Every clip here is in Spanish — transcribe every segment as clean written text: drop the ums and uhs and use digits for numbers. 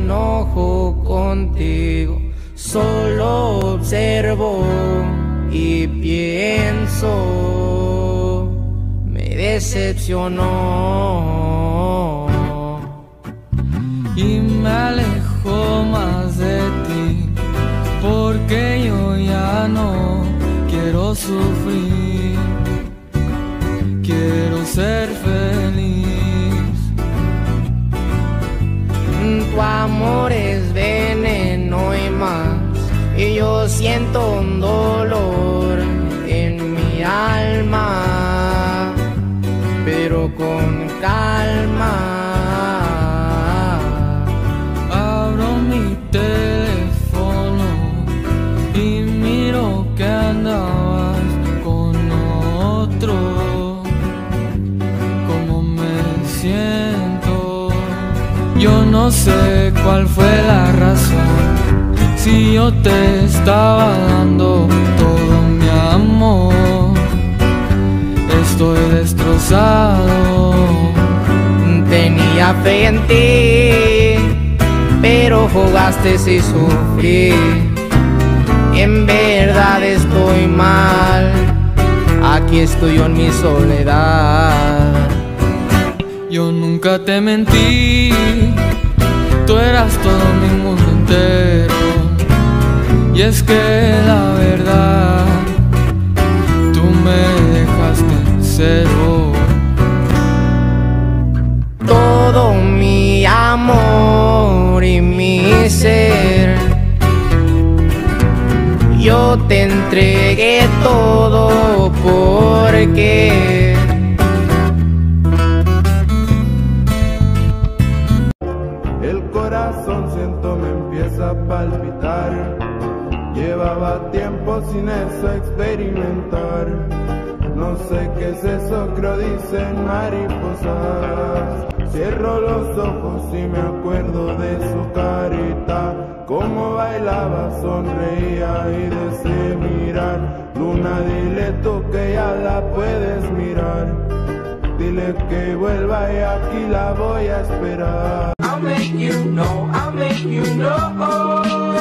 enojo contigo, solo observo y pienso, me decepcionó y me alejo más de ti, porque yo ya no quiero sufrir, quiero ser feliz. Tu amor es veneno y más, y yo siento un dolor en mi alma, pero con calma abro mi teléfono y miro que andabas con otro. ¿Cómo me siento? Yo no sé cuál fue la razón, si yo te estaba dando todo mi amor. Estoy destrozado, tenía fe en ti, pero jugaste y sufrí. En verdad estoy mal, aquí estoy yo en mi soledad. Yo nunca te mentí, tú eras todo mi mundo entero. Y es que la verdad, tú me dejaste en cero. Todo mi amor y mi ser, yo te entregué todo porque el corazón siento me empieza a palpitar. Llevaba tiempo sin eso experimentar. No sé qué es eso, creo dicen mariposas. Cierro los ojos y me acuerdo de su carita, cómo bailaba, sonreía y desde mirar. Luna, dile tú que ya la puedes mirar. Dile que vuelva y aquí la voy a esperar. I'll make you know, I'll make you know.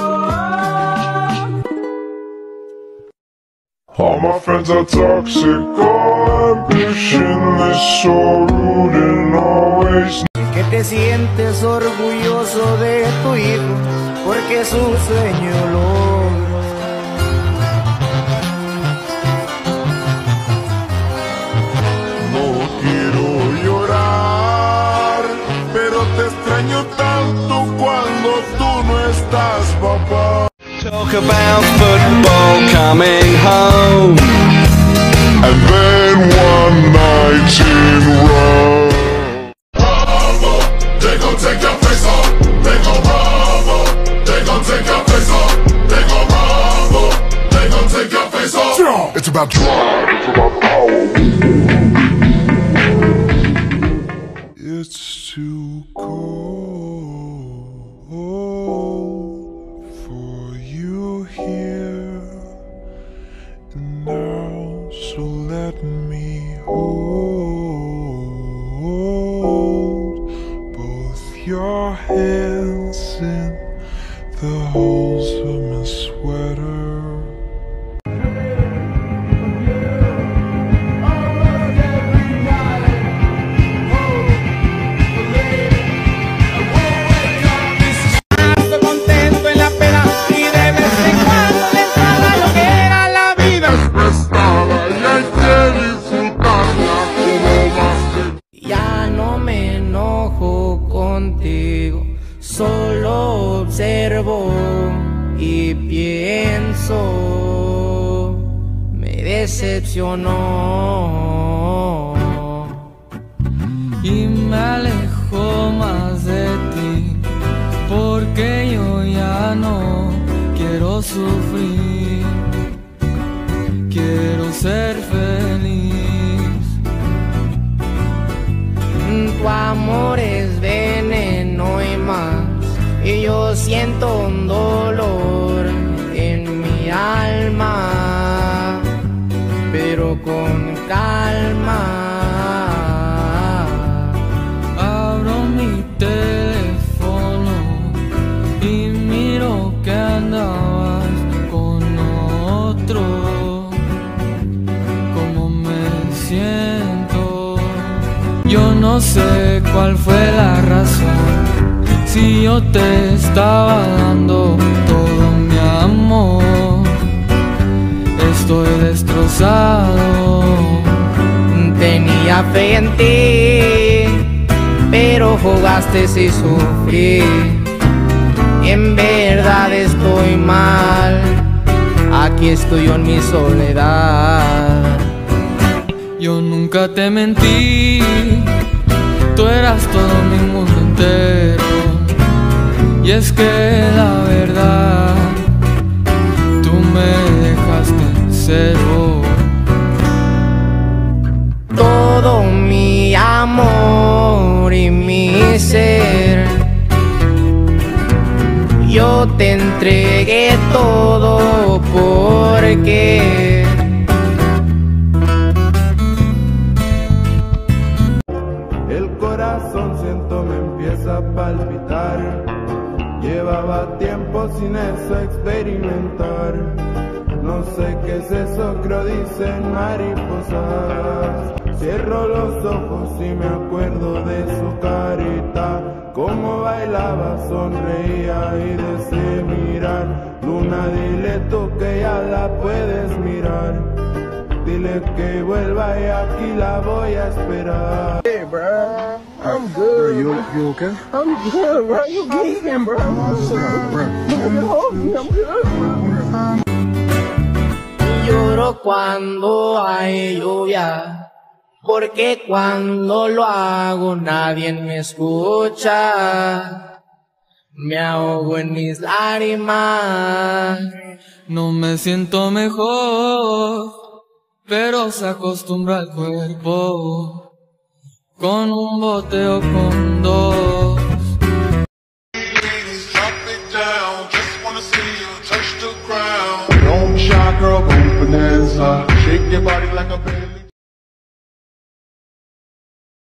All my friends are toxic, all ambitionless, so rude and always. Que te sientes orgulloso de tu hijo, porque su sueño logró. No quiero llorar, pero te extraño tanto cuando tú no estás, papá. Talk about football coming home, And then one night in Rome, They gon' take your face off. They gon' rumble. They gon' take your face off. They gon' rumble. They gon' take your face off. it's about drive, it's about power. It's too cold for you here and now, so let me hold both your hands in the holes of my sweater. Contento en la pena y de vez en cuando le entraba lo que era la vida. Ya no me enojo contigo, solo observo y pienso, me decepcionó y me alejo más de ti, porque yo ya no quiero sufrir, quiero ser feliz. Tu amor es veneno y más, y yo siento un dolor en mi alma, pero con calma abro mi teléfono No sé cuál fue la razón, si yo te estaba dando todo mi amor. Estoy destrozado. Tenía fe en ti, pero jugaste y sufrí. En verdad estoy mal, aquí estoy yo en mi soledad. Yo nunca te mentí, tú eras todo mi mundo entero. Y es que la verdad, tú me dejaste en cero. Todo mi amor y mi ser, yo te entregué todo porque el corazón siento me empieza a palpitar. Llevaba tiempo sin eso experimentar. No sé qué es eso, creo dicen mariposas. Cierro los ojos y me acuerdo de su carita. Cómo bailaba, sonreía y deseé mirar. Luna, dile tú que ya la puedes mirar. Dile que vuelva y aquí la voy a esperar. Hey, bro, I'm good. Bro, you okay? I'm good, bro. You geeking, bro. I'm good, bro. lloro cuando hay lluvia, porque cuando lo hago nadie me escucha. Me ahogo en mis lágrimas. No me siento mejor, pero se acostumbra al cuerpo, con un bote o con dos. Drop it down, just wanna see you touch the ground. Don't be shy, girl, go bonanza. Shake your body like a baby.